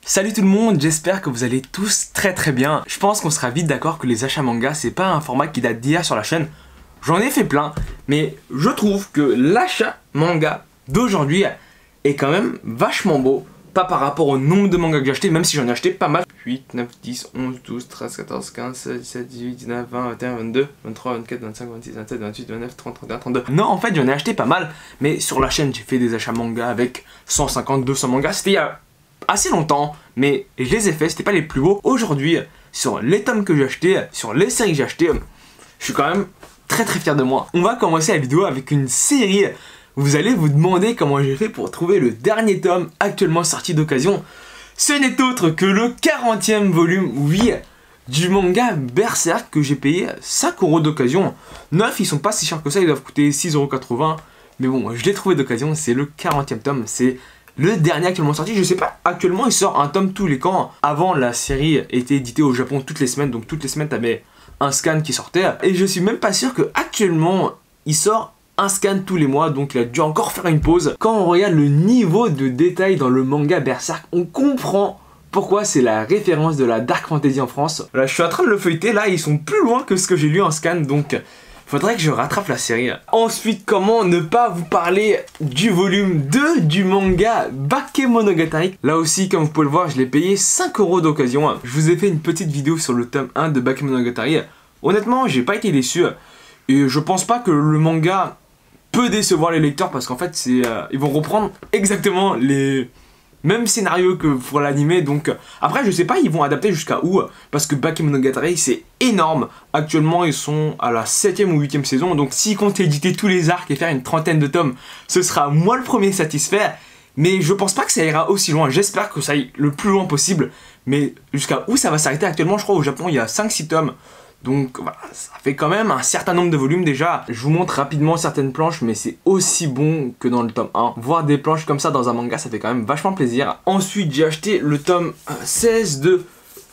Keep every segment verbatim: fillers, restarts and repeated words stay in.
Salut tout le monde, j'espère que vous allez tous très très bien. Je pense qu'on sera vite d'accord que les achats manga, c'est pas un format qui date d'hier sur la chaîne. J'en ai fait plein, mais je trouve que l'achat manga d'aujourd'hui est quand même vachement beau. Pas par rapport au nombre de mangas que j'ai acheté, même si j'en ai acheté pas mal. huit, neuf, dix, onze, douze, treize, quatorze, quinze, seize, dix-sept, dix-huit, dix-neuf, vingt, vingt et un, vingt-deux, vingt-trois, vingt-quatre, vingt-cinq, vingt-six, vingt-sept, vingt-huit, vingt-neuf, trente, trente et un, trente-deux. Non, en fait, j'en ai acheté pas mal, mais sur la chaîne, j'ai fait des achats manga avec cent cinquante, deux cents mangas. C'était il y a assez longtemps, mais je les ai faits, c'était pas les plus beaux. Aujourd'hui, sur les tomes que j'ai achetés, sur les séries que j'ai achetées, je suis quand même très très fier de moi. On va commencer la vidéo avec une série. Vous allez vous demander comment j'ai fait pour trouver le dernier tome actuellement sorti d'occasion. Ce n'est autre que le quarantième volume, oui, du manga Berserk que j'ai payé cinq euros d'occasion. neuf, ils sont pas si chers que ça, ils doivent coûter six euros quatre-vingts. Mais bon, je l'ai trouvé d'occasion, c'est le quarantième tome, c'est le dernier actuellement sorti. Je sais pas, actuellement il sort un tome tous les quand. Avant, la série était éditée au Japon toutes les semaines, donc toutes les semaines t'avais un scan qui sortait. Et je suis même pas sûr que actuellement il sort un scan tous les mois, donc il a dû encore faire une pause. Quand on regarde le niveau de détail dans le manga Berserk, on comprend pourquoi c'est la référence de la Dark Fantasy en France. Là, je suis en train de le feuilleter, là ils sont plus loin que ce que j'ai lu en scan, donc faudrait que je rattrape la série. Ensuite, comment ne pas vous parler du volume deux du manga Bakemonogatari. Là aussi, comme vous pouvez le voir, je l'ai payé cinq euros d'occasion. Je vous ai fait une petite vidéo sur le tome un de Bakemonogatari. Honnêtement, j'ai pas été déçu. Et je pense pas que le manga peut décevoir les lecteurs parce qu'en fait, c'est, euh, ils vont reprendre exactement les mêmes scénarios que pour l'anime. Donc après, je sais pas, ils vont adapter jusqu'à où, parce que Bakemonogatari, c'est énorme. Actuellement, ils sont à la septième ou huitième saison. Donc s'ils comptent éditer tous les arcs et faire une trentaine de tomes, ce sera moi le premier satisfait. Mais je pense pas que ça ira aussi loin. J'espère que ça aille le plus loin possible. Mais jusqu'à où ça va s'arrêter actuellement, je crois au Japon, il y a cinq six tomes. Donc voilà, ça fait quand même un certain nombre de volumes déjà. Je vous montre rapidement certaines planches, mais c'est aussi bon que dans le tome un. Voir des planches comme ça dans un manga, ça fait quand même vachement plaisir. Ensuite, j'ai acheté le tome seize de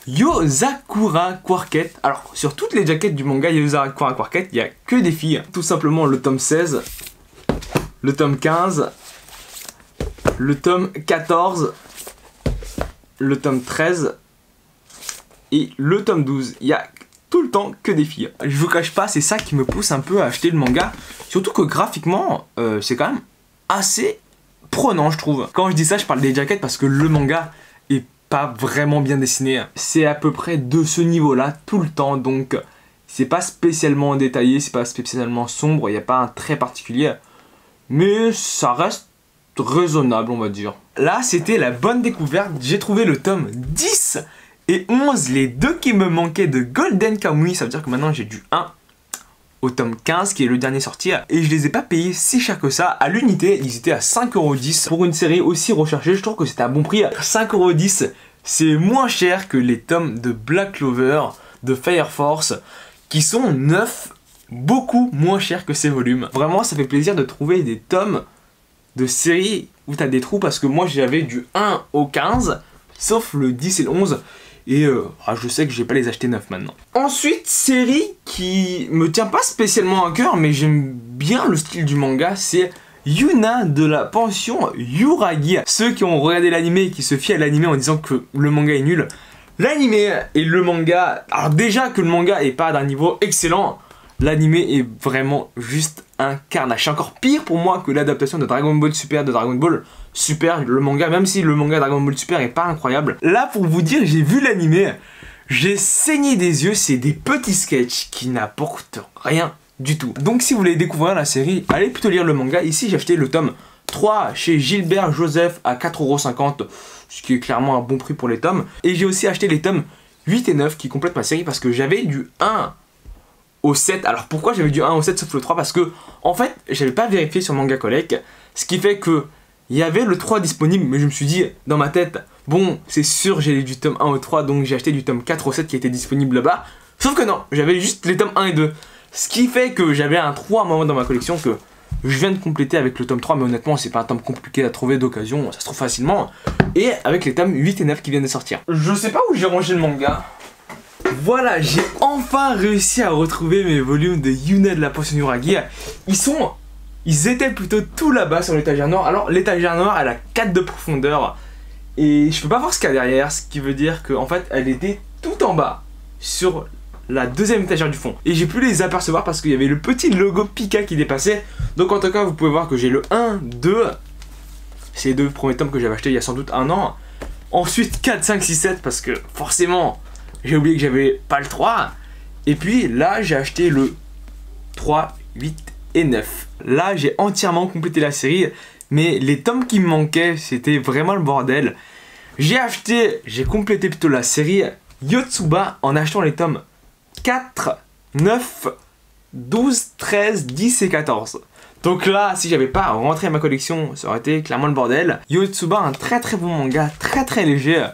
Yozakura Quartet. Alors, sur toutes les jaquettes du manga Yozakura Quartet, il n'y a que des filles. Tout simplement le tome seize, le tome quinze, le tome quatorze, le tome treize et le tome douze. Il y a tout le temps que des filles. Je vous cache pas, c'est ça qui me pousse un peu à acheter le manga. Surtout que graphiquement, euh, c'est quand même assez prenant, je trouve. Quand je dis ça, je parle des jaquettes parce que le manga est pas vraiment bien dessiné. C'est à peu près de ce niveau-là tout le temps, donc c'est pas spécialement détaillé, c'est pas spécialement sombre, il n'y a pas un trait particulier. Mais ça reste raisonnable, on va dire. Là, c'était la bonne découverte. J'ai trouvé le tome dix et onze, les deux qui me manquaient de Golden Kamuy. Ça veut dire que maintenant j'ai du un au tome quinze qui est le dernier sorti. Et je les ai pas payés si cher que ça. À l'unité, ils étaient à cinq euros dix. Pour une série aussi recherchée, je trouve que c'était un bon prix. cinq euros dix, c'est moins cher que les tomes de Black Clover, de Fire Force, qui sont neufs, beaucoup moins chers que ces volumes. Vraiment, ça fait plaisir de trouver des tomes de séries où tu as des trous, parce que moi j'avais du un au quinze, sauf le dix et le onze. Et euh, ah, je sais que je vais pas les acheter neufs maintenant. Ensuite, série qui me tient pas spécialement à cœur, mais j'aime bien le style du manga, c'est Yuna de la pension Yuragi. Ceux qui ont regardé l'anime et qui se fient à l'anime en disant que le manga est nul, l'anime et le manga, alors déjà que le manga est pas d'un niveau excellent, l'anime est vraiment juste un carnage. C'est encore pire pour moi que l'adaptation de Dragon Ball Super de Dragon Ball Super, le manga, même si le manga Dragon Ball Super est pas incroyable. Là, pour vous dire, j'ai vu l'anime, j'ai saigné des yeux, c'est des petits sketchs qui n'apportent rien du tout. Donc si vous voulez découvrir la série, allez plutôt lire le manga. Ici, j'ai acheté le tome trois chez Gilbert Joseph à quatre euros cinquante, ce qui est clairement un bon prix pour les tomes. Et j'ai aussi acheté les tomes huit et neuf qui complètent ma série, parce que j'avais du un au sept. Alors pourquoi j'avais du un au sept sauf le trois? Parce que en fait j'avais pas vérifié sur Manga Collect, ce qui fait que il y avait le trois disponible, mais je me suis dit dans ma tête, bon c'est sûr j'ai du tome un au trois, donc j'ai acheté du tome quatre au sept qui était disponible là-bas. Sauf que non, j'avais juste les tomes un et deux, ce qui fait que j'avais un trois à un moment dans ma collection que je viens de compléter avec le tome trois, mais honnêtement c'est pas un tome compliqué à trouver d'occasion, ça se trouve facilement. Et avec les tomes huit et neuf qui viennent de sortir. Je sais pas où j'ai rangé le manga. Voilà, j'ai enfin réussi à retrouver mes volumes de Yuna de la pension Yuragi. Ils sont... Ils étaient plutôt tout là-bas sur l'étagère noire. Alors l'étagère noire, elle a quatre de profondeur. Et je peux pas voir ce qu'il y a derrière, ce qui veut dire qu'en fait elle était tout en bas sur la deuxième étagère du fond. Et j'ai pu les apercevoir parce qu'il y avait le petit logo Pika qui dépassait. Donc en tout cas vous pouvez voir que j'ai le un, deux. C'est les deux premiers tomes que j'avais acheté il y a sans doute un an. Ensuite quatre, cinq, six, sept parce que forcément j'ai oublié que j'avais pas le trois. Et puis là j'ai acheté le trois, huit et neuf. Là j'ai entièrement complété la série. Mais les tomes qui me manquaient, c'était vraiment le bordel. J'ai acheté, j'ai complété plutôt la série Yotsuba en achetant les tomes quatre, neuf, douze, treize, dix et quatorze. Donc là, si j'avais pas rentré ma collection, ça aurait été clairement le bordel. Yotsuba, un très très bon manga, très très léger.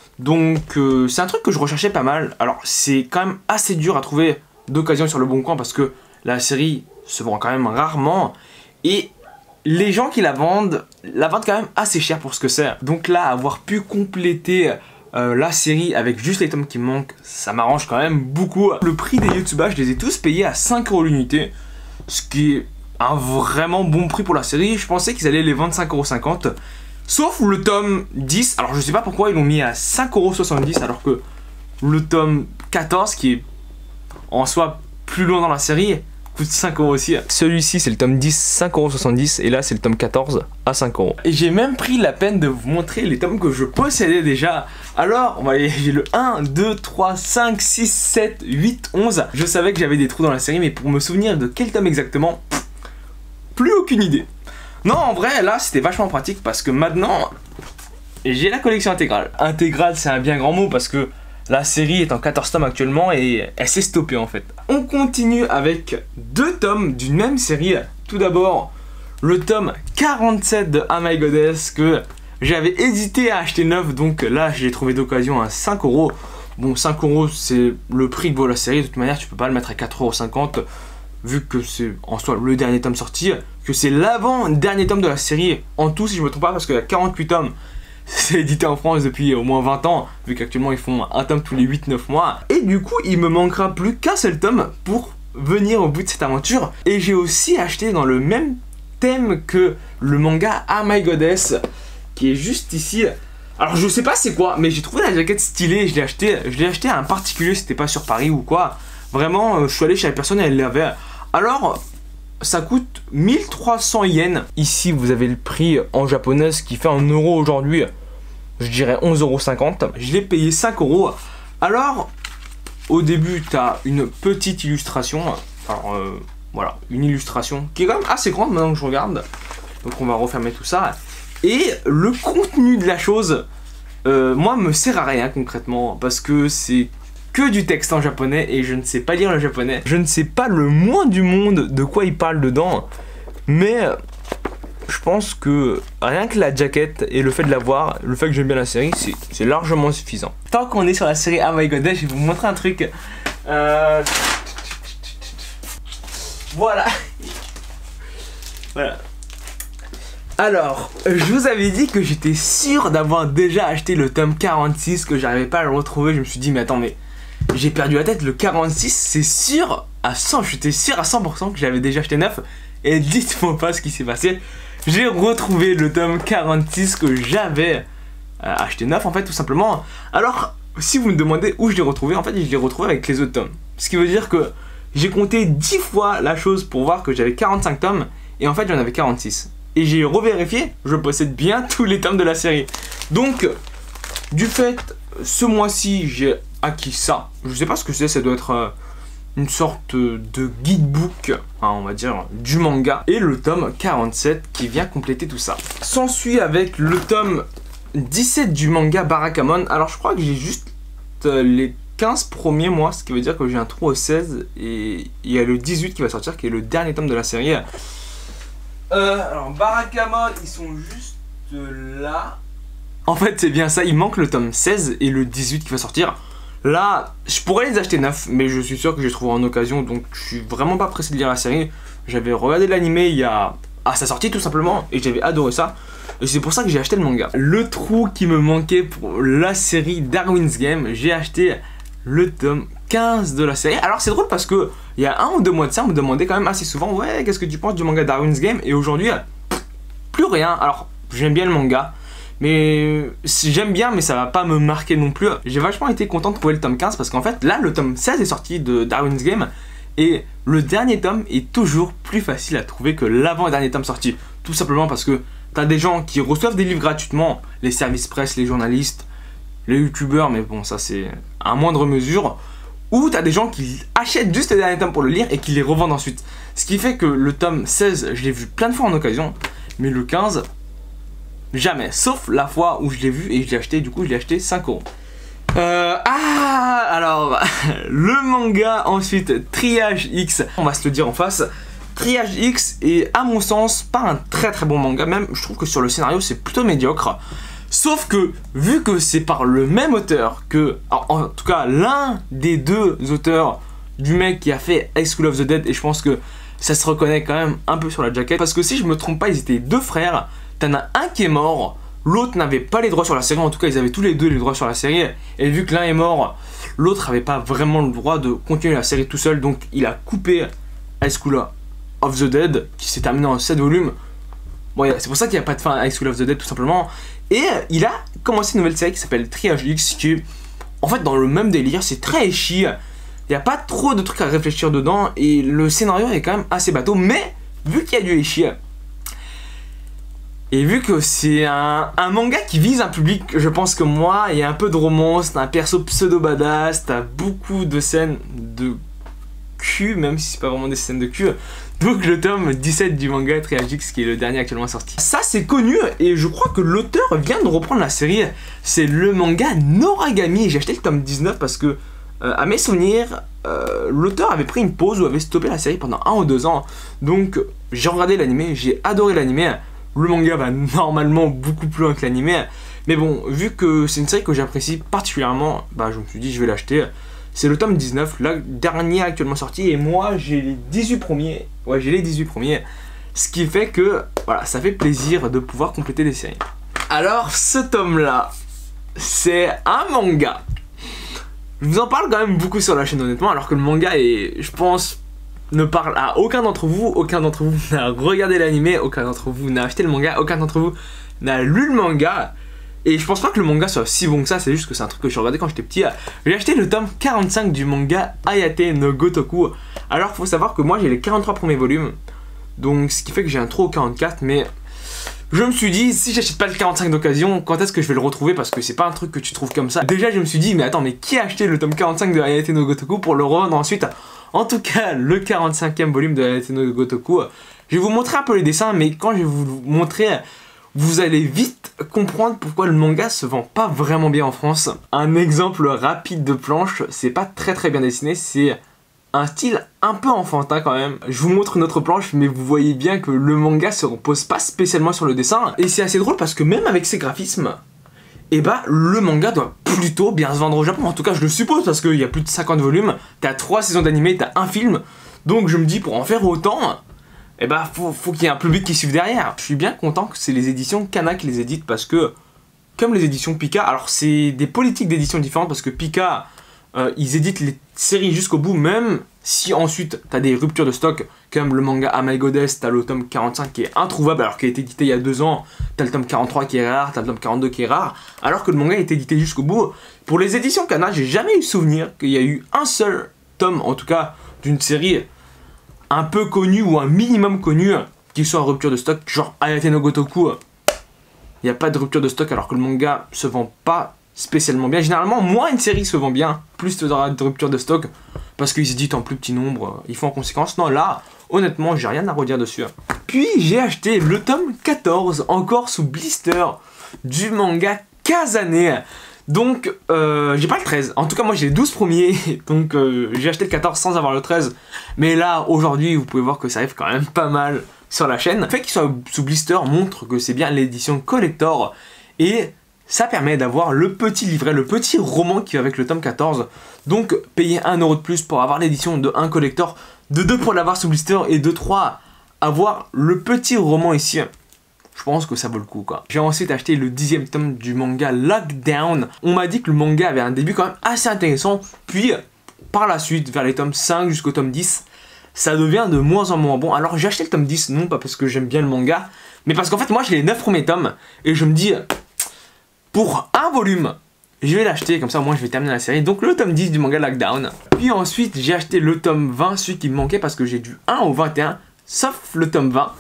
Donc euh, c'est un truc que je recherchais pas mal. Alors c'est quand même assez dur à trouver d'occasion sur le bon coin parce que la série se vend quand même rarement. Et les gens qui la vendent, la vendent quand même assez cher pour ce que c'est. Donc là, avoir pu compléter euh, la série avec juste les tomes qui me manquent, ça m'arrange quand même beaucoup. Le prix des Yotsuba, je les ai tous payés à cinq euros l'unité. Ce qui est un vraiment bon prix pour la série. Je pensais qu'ils allaient les vendre cinq euros cinquante. Sauf le tome dix. Alors je sais pas pourquoi ils l'ont mis à cinq euros soixante-dix alors que le tome quatorze, qui est en soi plus loin dans la série, coûte cinq euros aussi. Celui-ci c'est le tome dix, cinq euros soixante-dix, et là c'est le tome quatorze à cinq euros. Et j'ai même pris la peine de vous montrer les tomes que je possédais déjà. Alors on va aller, j'ai le un, deux, trois, cinq, six, sept, huit, onze. Je savais que j'avais des trous dans la série, mais pour me souvenir de quel tome exactement, pff, plus aucune idée. Non, en vrai là c'était vachement pratique parce que maintenant j'ai la collection intégrale. Intégrale c'est un bien grand mot parce que la série est en quatorze tomes actuellement et elle s'est stoppée en fait. On continue avec deux tomes d'une même série. Tout d'abord, le tome quarante-sept de Oh My Goddess que j'avais hésité à acheter neuf. Donc là, j'ai trouvé d'occasion à cinq euros. Bon, cinq euros, c'est le prix que vaut la série. De toute manière, tu peux pas le mettre à quatre euros cinquante vu que c'est en soi le dernier tome sorti. Que c'est l'avant-dernier tome de la série en tout, si je me trompe pas, parce qu'il y a quarante-huit tomes. C'est édité en France depuis au moins vingt ans, vu qu'actuellement ils font un tome tous les huit neuf mois. Et du coup, il me manquera plus qu'un seul tome pour venir au bout de cette aventure. Et j'ai aussi acheté dans le même thème que le manga Oh My Goddess, qui est juste ici. Alors je sais pas c'est quoi, mais j'ai trouvé la jaquette stylée, je l'ai acheté, je l'ai acheté à un particulier, c'était pas sur Paris ou quoi. Vraiment, je suis allé chez la personne et elle l'avait. Alors, ça coûte mille trois cents yens. Ici, vous avez le prix en japonais, ce qui fait en euros aujourd'hui, je dirais onze euros cinquante. Je l'ai payé cinq euros. Alors, au début, tu as une petite illustration. Alors, euh, voilà, une illustration qui est quand même assez grande maintenant que je regarde. Donc, on va refermer tout ça. Et le contenu de la chose, euh, moi, me sert à rien concrètement. Parce que c'est que du texte en japonais et je ne sais pas lire le japonais. Je ne sais pas le moins du monde de quoi il parle dedans, mais je pense que rien que la jaquette et le fait de la voir, le fait que j'aime bien la série, c'est largement suffisant. Tant qu'on est sur la série Oh My Goddess, je vais vous montrer un truc. Euh... Voilà. Voilà. Alors, je vous avais dit que j'étais sûr d'avoir déjà acheté le tome quarante-six, que j'arrivais pas à le retrouver. Je me suis dit, mais attends, mais j'ai perdu la tête, le quarante-six, c'est sûr à cent, j'étais sûr à cent pour cent que j'avais déjà acheté neuf. Et dites-moi pas ce qui s'est passé. J'ai retrouvé le tome quarante-six que j'avais euh, acheté neuf en fait, tout simplement. Alors, si vous me demandez où je l'ai retrouvé, en fait, je l'ai retrouvé avec les autres tomes. Ce qui veut dire que j'ai compté dix fois la chose pour voir que j'avais quarante-cinq tomes. Et en fait, j'en avais quarante-six. Et j'ai revérifié, je possède bien tous les tomes de la série. Donc, du fait, ce mois-ci, j'ai acquis ça. Je sais pas ce que c'est, ça doit être euh, une sorte de guidebook, hein, on va dire, du manga. Et le tome quarante-sept qui vient compléter tout ça. S'ensuit avec le tome dix-sept du manga Barakamon. Alors je crois que j'ai juste euh, les quinze premiers mois, ce qui veut dire que j'ai un trou au seize. Et il y a le dix-huit qui va sortir, qui est le dernier tome de la série. Euh, alors Barakamon, ils sont juste là. En fait c'est bien ça, il manque le tome seize et le dix-huit qui va sortir. Là, je pourrais les acheter neuf, mais je suis sûr que je les trouverai en occasion, donc je suis vraiment pas pressé de lire la série. J'avais regardé l'animé il y a... à sa sortie tout simplement, et j'avais adoré ça. Et c'est pour ça que j'ai acheté le manga. Le trou qui me manquait pour la série Darwin's Game, j'ai acheté le tome quinze de la série. Alors c'est drôle parce que il y a un ou deux mois de ça, on me demandait quand même assez souvent, ouais, qu'est-ce que tu penses du manga Darwin's Game? Et aujourd'hui, plus rien. Alors, j'aime bien le manga, Mais j'aime bien, mais ça va pas me marquer non plus. J'ai vachement été content de trouver le tome quinze parce qu'en fait, là, le tome seize est sorti de Darwin's Game. Et le dernier tome est toujours plus facile à trouver que l'avant-dernier tome sorti. Tout simplement parce que t'as des gens qui reçoivent des livres gratuitement, les services presse, les journalistes, les youtubeurs, mais bon, ça c'est à moindre mesure. Ou t'as des gens qui achètent juste les derniers tomes pour le lire et qui les revendent ensuite. Ce qui fait que le tome seize, je l'ai vu plein de fois en occasion, mais le quinze, jamais. Sauf la fois où je l'ai vu et je l'ai acheté, du coup je l'ai acheté cinq euros. Euh, ah, alors, le manga ensuite, Triage X, on va se le dire en face. Triage X est à mon sens pas un très très bon manga, même je trouve que sur le scénario c'est plutôt médiocre. Sauf que, vu que c'est par le même auteur que, alors, en tout cas l'un des deux auteurs du mec qui a fait High School of the Dead, et je pense que ça se reconnaît quand même un peu sur la jaquette, parce que si je me trompe pas, ils étaient deux frères, t'en as un qui est mort, l'autre n'avait pas les droits sur la série, en tout cas ils avaient tous les deux les droits sur la série, et vu que l'un est mort, l'autre avait pas vraiment le droit de continuer la série tout seul, donc il a coupé High School of the Dead, qui s'est terminé en sept volumes. Bon, c'est pour ça qu'il n'y a pas de fin à High School of the Dead tout simplement. Et il a commencé une nouvelle série qui s'appelle Triage X, qui est en fait dans le même délire, c'est très ecchi. Il n'y a pas trop de trucs à réfléchir dedans, et le scénario est quand même assez bateau, mais vu qu'il y a du ecchi, et vu que c'est un, un manga qui vise un public, je pense que moi, il y a un peu de romance, t'as un perso pseudo badass, t'as beaucoup de scènes de cul, même si c'est pas vraiment des scènes de cul. Donc le tome dix-sept du manga Triage X, qui est le dernier actuellement sorti. Ça c'est connu, et je crois que l'auteur vient de reprendre la série. C'est le manga Noragami. J'ai acheté le tome dix-neuf parce que, euh, à mes souvenirs, euh, l'auteur avait pris une pause ou avait stoppé la série pendant un ou deux ans. Donc j'ai regardé l'animé, j'ai adoré l'animé. Le manga va normalement beaucoup plus loin que l'animé. Mais bon, vu que c'est une série que j'apprécie particulièrement, bah je me suis dit je vais l'acheter. C'est le tome dix-neuf, le dernier actuellement sorti, et moi j'ai les dix-huit premiers. Ouais, j'ai les dix-huit premiers. Ce qui fait que, voilà, ça fait plaisir de pouvoir compléter des séries. Alors, ce tome-là, c'est un manga. Je vous en parle quand même beaucoup sur la chaîne, honnêtement, alors que le manga est, je pense, ne parle à aucun d'entre vous. Aucun d'entre vous n'a regardé l'anime, aucun d'entre vous n'a acheté le manga, aucun d'entre vous n'a lu le manga. Et je pense pas que le manga soit si bon que ça, c'est juste que c'est un truc que je regardais quand j'étais petit. J'ai acheté le tome quarante-cinq du manga Ayate no Gotoku. Alors faut savoir que moi j'ai les quarante-trois premiers volumes, donc ce qui fait que j'ai un trou au quarante-quatre, mais je me suis dit, si j'achète pas le quarante-cinq d'occasion, quand est-ce que je vais le retrouver, parce que c'est pas un truc que tu trouves comme ça. Déjà je me suis dit, mais attends, mais qui a acheté le tome quarante-cinq de Ayate no Gotoku pour le revendre ensuite? En tout cas, le quarante-cinquième volume de Ayate no Gotoku, je vais vous montrer un peu les dessins, mais quand je vais vous montrer, vous allez vite comprendre pourquoi le manga se vend pas vraiment bien en France. Un exemple rapide de planche, c'est pas très très bien dessiné, c'est un style un peu enfantin quand même. Je vous montre une autre planche, mais vous voyez bien que le manga se repose pas spécialement sur le dessin. Et c'est assez drôle parce que même avec ses graphismes, et bah le manga doit plutôt bien se vendre au Japon. En tout cas je le suppose, parce qu'il y a plus de cinquante volumes, t'as trois saisons d'animé, t'as un film. Donc je me dis, pour en faire autant, et bah faut, faut qu'il y ait un public qui suive derrière. Je suis bien content que c'est les éditions Kana qui les éditent, parce que comme les éditions Pika, alors c'est des politiques d'édition différentes, parce que Pika, euh, ils éditent les séries jusqu'au bout, même si ensuite t'as des ruptures de stock, comme le manga Am I Goddess, t'as le tome quarante-cinq qui est introuvable alors qu'il a été édité il y a deux ans, t'as le tome quarante-trois qui est rare, t'as le tome quarante-deux qui est rare, alors que le manga a été édité jusqu'au bout. Pour les éditions Kana, j'ai jamais eu souvenir qu'il y a eu un seul tome, en tout cas d'une série un peu connue ou un minimum connue, qui soit en rupture de stock, genre Ayate no Gotoku. Il n'y a pas de rupture de stock alors que le manga se vend pas spécialement bien. Généralement, moins une série se vend bien, plus tu auras de rupture de stock, parce qu'ils éditent en plus petit nombre, ils font en conséquence. Non, là, honnêtement, j'ai rien à redire dessus. Puis j'ai acheté le tome quatorze, encore sous blister, du manga Kazane. Donc, euh, j'ai pas le treize. En tout cas, moi j'ai les douze premiers. Donc, euh, j'ai acheté le quatorze sans avoir le treize. Mais là, aujourd'hui, vous pouvez voir que ça arrive quand même pas mal sur la chaîne. Le fait qu'il soit sous blister montre que c'est bien l'édition collector. Et ça permet d'avoir le petit livret, le petit roman qui va avec le tome quatorze. Donc, payer un euro de plus pour avoir l'édition de un collector, de deux pour l'avoir sous blister, et de trois, avoir le petit roman ici. Je pense que ça vaut le coup, quoi. J'ai ensuite acheté le dixième tome du manga Lockdown. On m'a dit que le manga avait un début quand même assez intéressant, puis par la suite, vers les tomes cinq jusqu'au tome dix, ça devient de moins en moins bon. Alors j'ai acheté le tome dix, non pas parce que j'aime bien le manga, mais parce qu'en fait moi j'ai les neuf premiers tomes, et je me dis, pour un volume. Je vais l'acheter, comme ça au moins je vais terminer la série. Donc le tome dix du manga Lockdown. Puis ensuite j'ai acheté le tome vingt, celui qui me manquait parce que j'ai du un au vingt et un, sauf le tome vingt.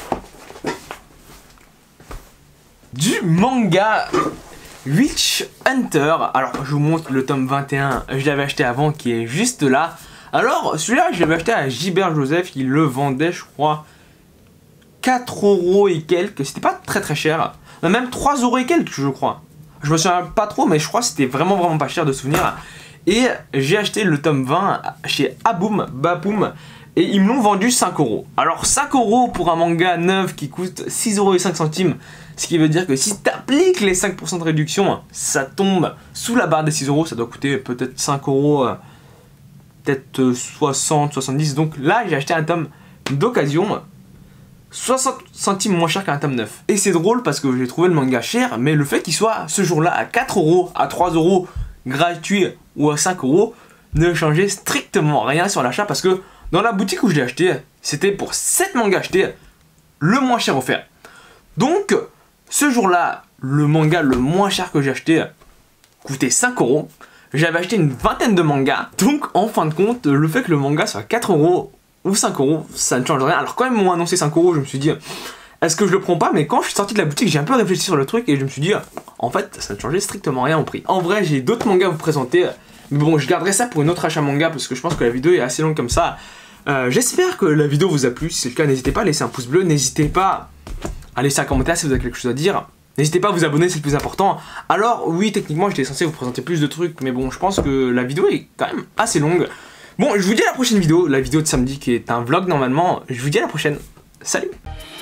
Du manga Witch Hunter. Alors je vous montre le tome vingt et un, je l'avais acheté avant qui est juste là. Alors celui-là je l'avais acheté à Gilbert Joseph, il le vendait je crois quatre euros et quelques, c'était pas très très cher. Même trois euros et quelques je crois. Je me souviens pas trop mais je crois que c'était vraiment vraiment pas cher de souvenir. Et j'ai acheté le tome vingt chez Aboom, Baboom. Et ils me l'ont vendu cinq euros. Alors cinq euros pour un manga neuf qui coûte six euros et cinq centimes. Ce qui veut dire que si tu appliques les cinq pour cent de réduction, ça tombe sous la barre des six euros. Ça doit coûter peut-être cinq euros, euh, peut-être soixante, soixante-dix. Donc là, j'ai acheté un tome d'occasion, soixante centimes moins cher qu'un tome neuf. Et c'est drôle parce que j'ai trouvé le manga cher, mais le fait qu'il soit ce jour-là à quatre euros, à trois euros gratuit ou à cinq euros, ne changeait strictement rien sur l'achat parce que dans la boutique où je l'ai acheté, c'était pour sept mangas achetés, le moins cher offert. Donc, ce jour-là, le manga le moins cher que j'ai acheté coûtait cinq euros. J'avais acheté une vingtaine de mangas. Donc, en fin de compte, le fait que le manga soit quatre euros ou cinq euros, ça ne change rien. Alors, quand ils m'ont annoncé cinq euros, je me suis dit, est-ce que je le prends pas? Mais quand je suis sorti de la boutique, j'ai un peu réfléchi sur le truc et je me suis dit, en fait, ça ne changeait strictement rien au prix. En vrai, j'ai d'autres mangas à vous présenter. Mais bon, je garderai ça pour une autre achat manga parce que je pense que la vidéo est assez longue comme ça. Euh, J'espère que la vidéo vous a plu. Si c'est le cas, n'hésitez pas à laisser un pouce bleu. N'hésitez pas à laisser un commentaire si vous avez quelque chose à dire. N'hésitez pas à vous abonner, c'est le plus important. Alors, oui, techniquement, j'étais censé vous présenter plus de trucs. Mais bon, je pense que la vidéo est quand même assez longue. Bon, je vous dis à la prochaine vidéo. La vidéo de samedi qui est un vlog normalement. Je vous dis à la prochaine. Salut!